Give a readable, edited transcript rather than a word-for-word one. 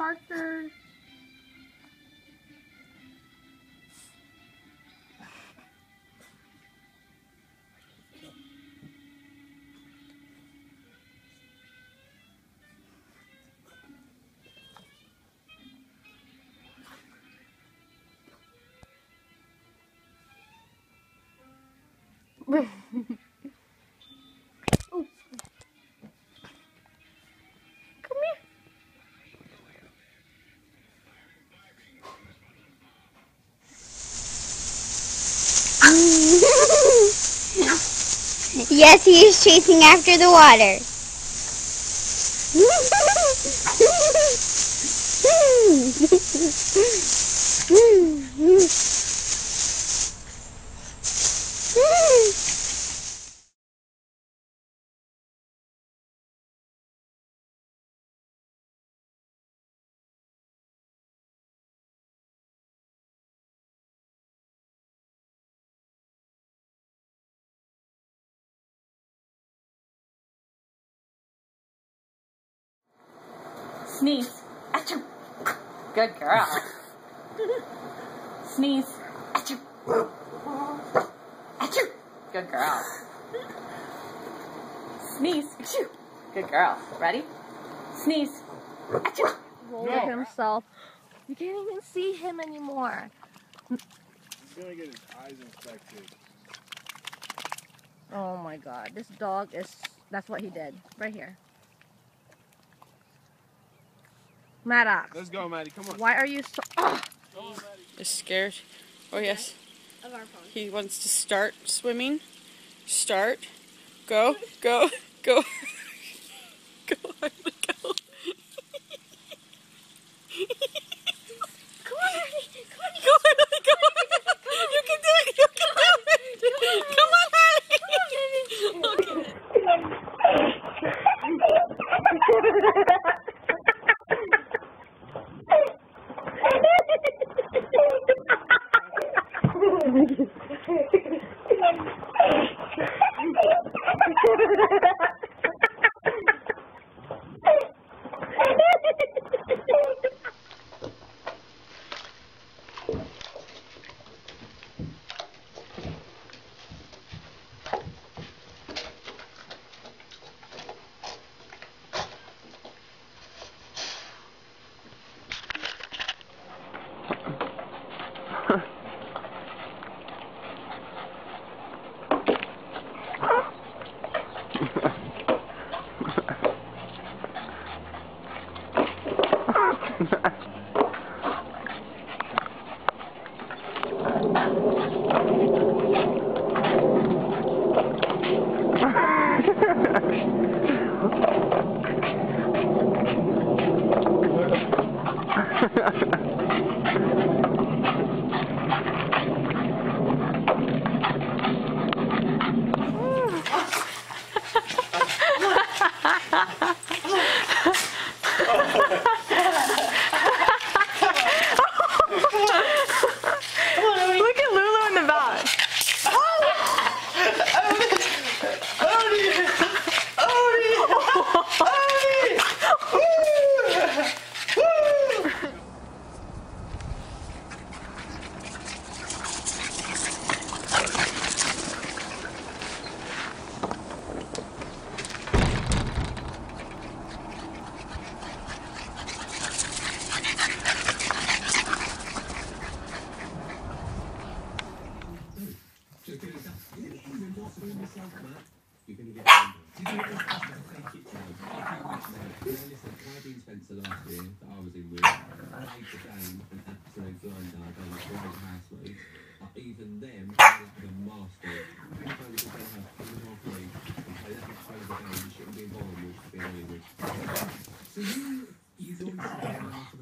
Parker. Yes, he is chasing after the water. Sneeze. Achoo. Good girl. Sneeze. Achoo. Achoo. Good girl. Sneeze. Achoo. Good girl. Ready? Sneeze. Achoo. Rolled himself. You can't even see him anymore. He's gonna get his eyes infected. Oh my god. This dog is... That's what he did. Right here. Maddox. Let's go, Maddie. Come on. Why are you so... Oh. Come on, Maddie. Is scared. Oh, yes. Of our phone. He wants to start swimming. Start. Go. Go. Go. Go. Go. Come on, Harry. Come on. Go. Go. You can do it. You can do it. Come on, Harry. Okay. Even them, the master. So you don't